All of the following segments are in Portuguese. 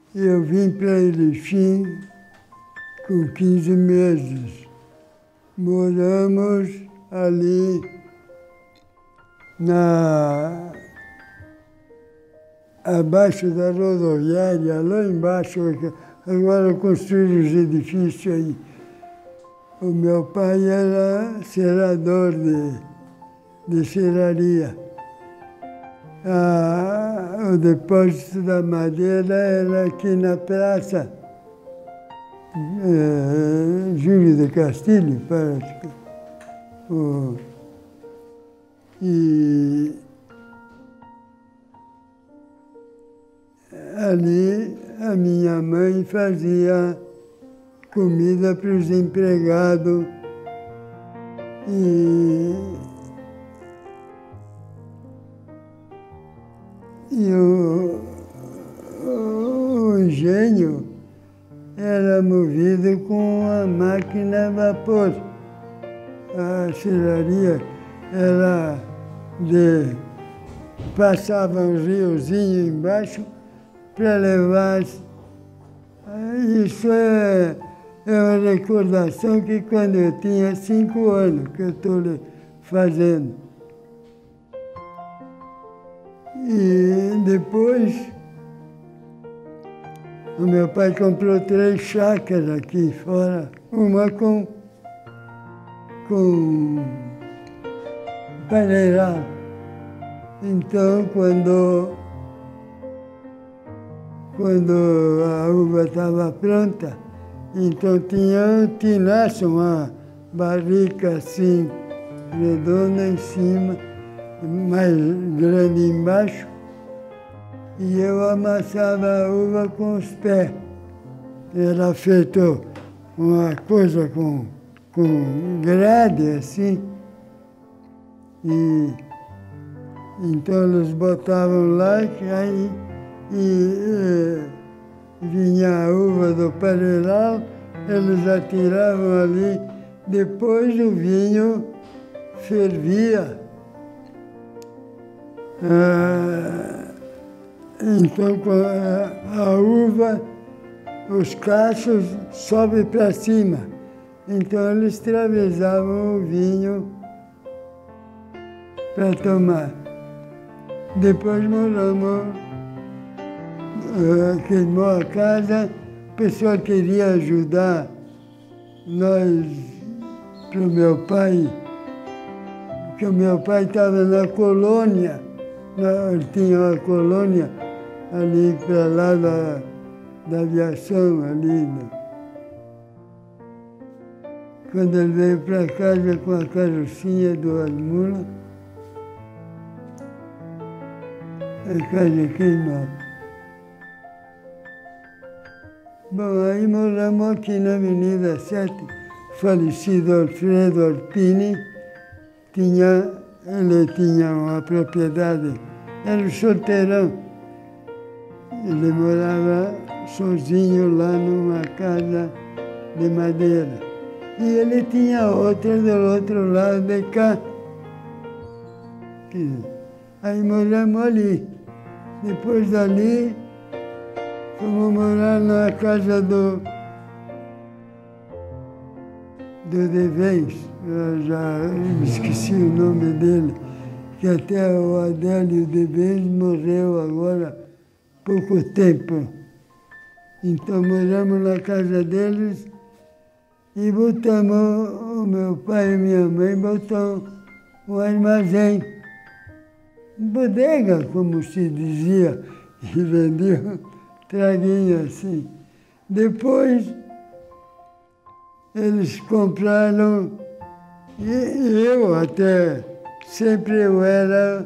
Eu vim para Erechim com 15 meses. Moramos ali abaixo da rodoviária, lá embaixo. Agora construíram os edifícios aí. O meu pai era serrador de serraria. O depósito da madeira era aqui na praça. Júlio de Castilho, parece. E ali a minha mãe fazia comida para os empregados e o engenho era movido com a máquina a vapor. A serraria era passava um riozinho embaixo para levar. Isso é uma recordação que quando eu tinha 5 anos que eu estou fazendo. E depois o meu pai comprou 3 chácaras aqui fora, uma com paneiral. Então, quando a uva estava pronta, então tinha um tinaço, uma barrica assim, redonda em cima, mais grande embaixo, e eu amassava a uva com os pés. Era feito uma coisa com grade assim, e então eles botavam lá e vinha a uva do paneiral, eles atiravam ali, depois o vinho fervia. Então a uva, os cachos sobem para cima. Então eles travesavam o vinho para tomar. Depois moramos, queimou a casa, o pessoal queria ajudar nós, para o meu pai, porque o meu pai estava na colônia, ele tinha uma colônia ali para lá da aviação, ali. Quando ele veio para casa com a carrocinha do Asmula, a casa queimou. Bom, aí moramos aqui na Avenida 7, falecido Alfredo Alpini, ele tinha uma propriedade, era um solteirão. Ele morava sozinho lá numa casa de madeira. E ele tinha outra do outro lado de cá. Aí moramos ali. Depois dali, fomos morar na casa do Devens. Eu já esqueci o nome dele, que até o Adélio Devens morreu agora há pouco tempo. Então moramos na casa deles e botamos, o meu pai e minha mãe botaram um armazém, bodega, como se dizia, e vendiam traguinho assim. Depois eles compraram, e eu até, sempre eu era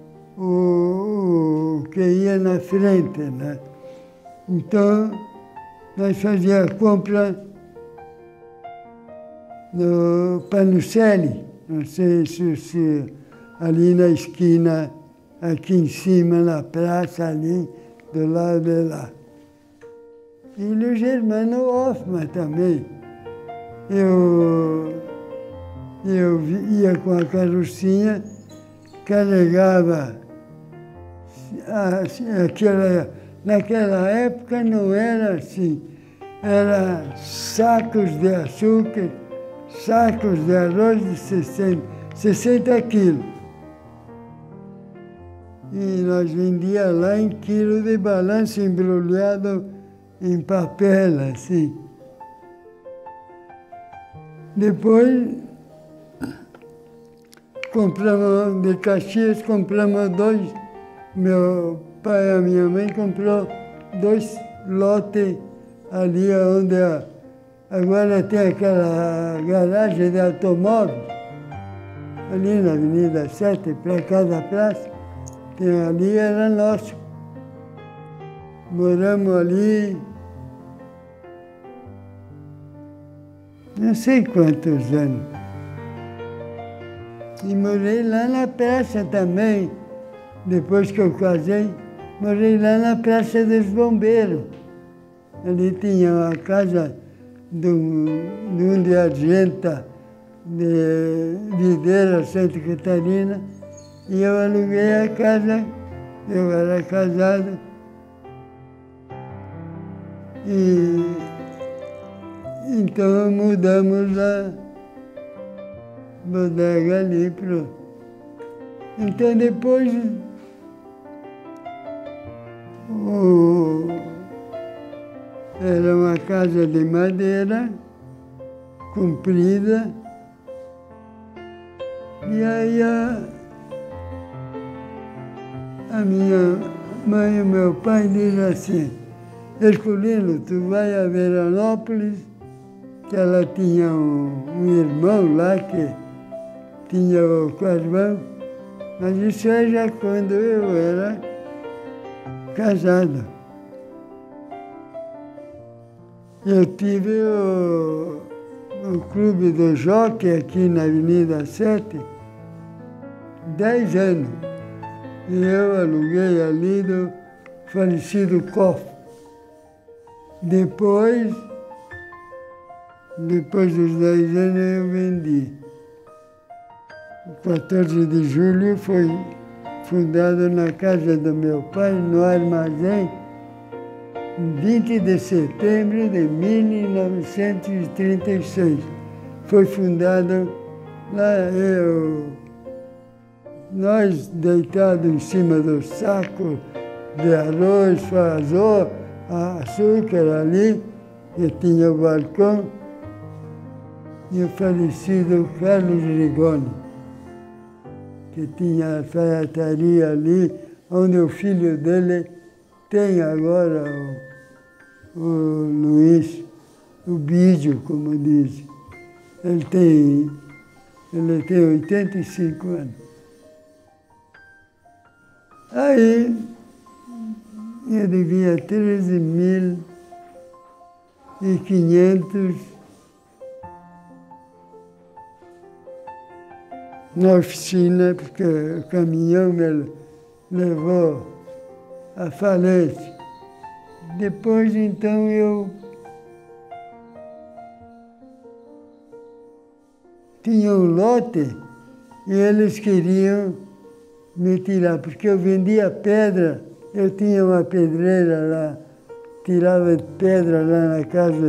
o que ia na frente, né? Então, nós fazíamos compra no Panucelli, não sei se ali na esquina, aqui em cima, na praça ali, do lado de lá. E no Germano Hoffmann também. Eu ia com a carrocinha, carregava aquela Naquela época não era assim. Era sacos de açúcar, sacos de arroz de 60 quilos. E nós vendíamos lá em quilo de balanço embrulhado em papel, assim. Depois, compramos, de Caxias, meu pai e a minha mãe comprou 2 lotes ali onde agora tem aquela garagem de automóveis, ali na Avenida 7, para cada praça, tem ali, era nosso. Moramos ali, não sei quantos anos. E morei lá na praça também, depois que eu casei, morei lá na Praça dos Bombeiros. Ali tinha a casa de um de Argenta, de Videira, Santa Catarina, e eu aluguei a casa, eu era casado. E então mudamos a bodega ali pro. Então depois era uma casa de madeira, comprida, e aí a minha mãe e meu pai dizem assim: Herculino, tu vai a Veranópolis, que ela tinha um irmão lá que tinha o carvão, mas isso é já quando eu era casado. Eu tive o Clube do Jockey aqui na Avenida 7, 10 anos. E eu aluguei ali do falecido Koff. Depois dos 10 anos eu vendi. O 14 de julho foi fundado na casa do meu pai, no armazém, 20 de setembro de 1936. Foi fundado lá, nós deitados em cima do saco de arroz, fazô, açúcar ali, que tinha o balcão, e o falecido Carlos Rigoni, que tinha a alfaiataria ali, onde o filho dele tem agora o Luiz, o Bídio, como dizem. Ele tem 85 anos. Aí eu devia 13.500 na oficina, porque o caminhão me levou à falência. Depois, então, eu tinha um lote e eles queriam me tirar, porque eu vendia pedra, eu tinha uma pedreira lá, tirava pedra lá na casa,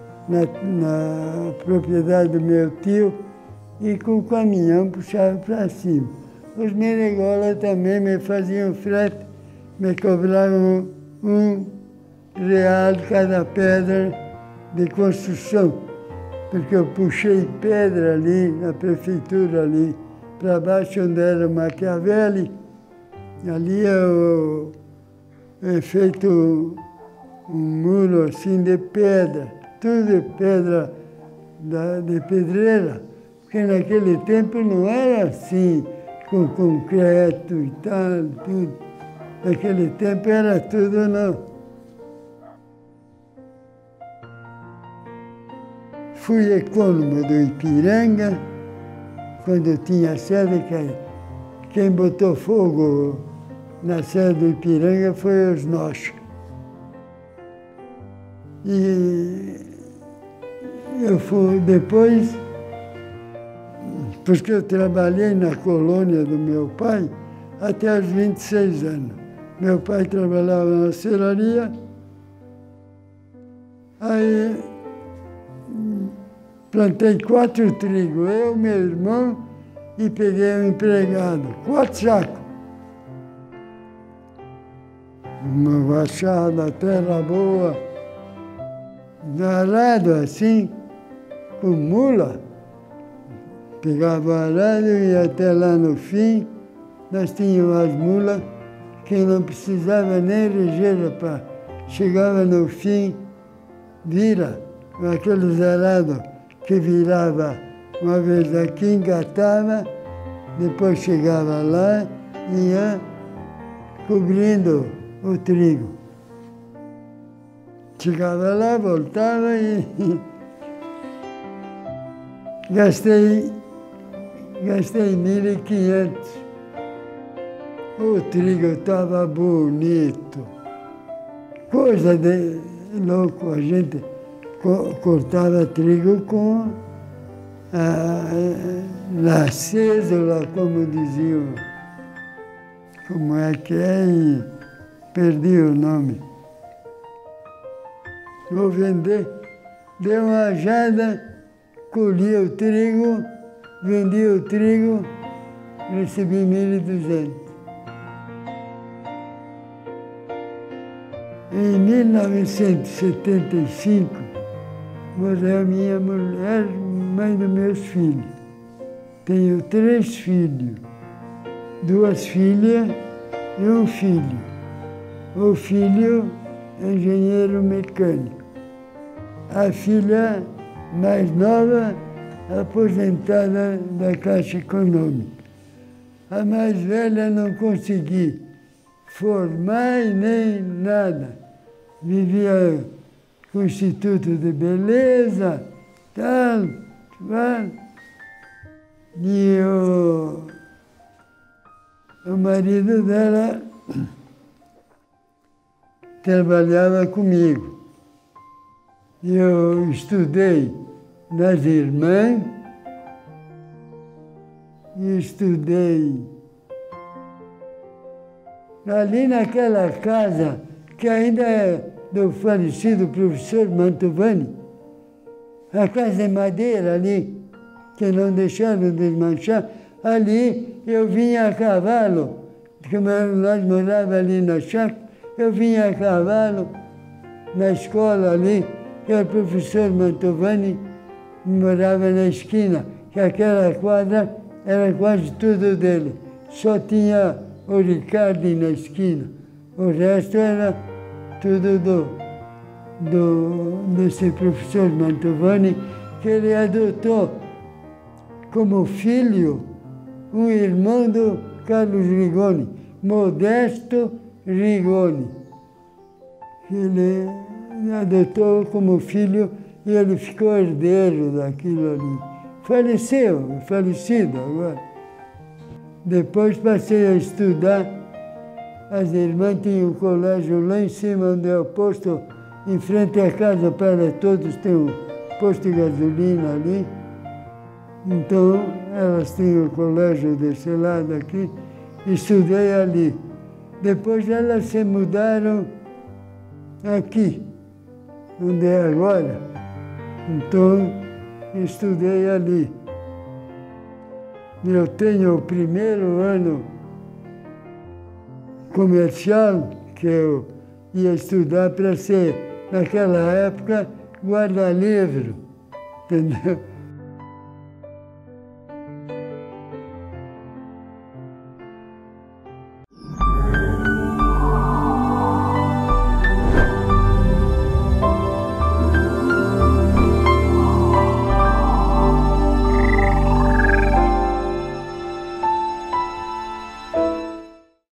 na propriedade do meu tio, e com o caminhão puxava para cima. Os menegolas também me faziam frete, me cobravam R$1 cada pedra de construção, porque eu puxei pedra ali, na prefeitura ali, para baixo onde era Maquiavelli, ali eu feito um muro assim de pedra, tudo de pedra de pedreira, porque naquele tempo não era assim, com concreto e tal, tudo. Naquele tempo era tudo não. Fui econômico do Ipiranga, quando tinha sede, quem botou fogo na sede do Ipiranga foi os nossos. E eu fui depois, porque eu trabalhei na colônia do meu pai até os 26 anos. Meu pai trabalhava na serraria, aí plantei 4 trigos, eu, meu irmão, e peguei um empregado, 4 sacos. Uma baixada, terra boa, arado assim, com mula. Pegava o arado e ia até lá no fim, nós tínhamos as mulas que não precisava nem ligeira para... Chegava no fim, vira, aqueles arados que virava uma vez aqui, engatava, depois chegava lá e ia cobrindo o trigo. Chegava lá, voltava e gastei 1.500. O trigo estava bonito. Coisa de louco, a gente cortava trigo com a césula, como diziam. Como é que é? E perdi o nome. Vou vender. Dei uma ajada, colhi o trigo, vendi o trigo, recebi 1.200. Em 1975, morreu a minha mulher, mãe dos meus filhos. Tenho 3 filhos, 2 filhas e um filho. O filho é engenheiro mecânico. A filha mais nova, aposentada da Caixa Econômica. A mais velha não consegui formar e nem nada. Vivia com o Instituto de Beleza, tal. E o marido dela trabalhava comigo. Eu estudei nas Irmãs e estudei ali naquela casa que ainda é do falecido professor Mantovani, a casa de madeira ali, que não deixaram desmanchar. Ali eu vinha a cavalo, porque nós morávamos ali na chácara, eu vinha a cavalo na escola ali, que o professor Mantovani morava na esquina, que aquela quadra era quase tudo dele. Só tinha o Ricardo na esquina. O resto era tudo desse professor Mantovani, que ele adotou como filho um irmão do Carlos Rigoni, Modesto Rigoni. Ele adotou como filho e ele ficou herdeiro daquilo ali. Faleceu, falecido agora. Depois passei a estudar. As irmãs tinham um colégio lá em cima, onde é o posto, em frente à casa para todos, tem um posto de gasolina ali. Então, elas tinham o colégio desse lado aqui, estudei ali. Depois elas se mudaram aqui, onde é agora. Então, estudei ali. Eu tenho o primeiro ano comercial, que eu ia estudar para ser, naquela época, guarda-livro, entendeu?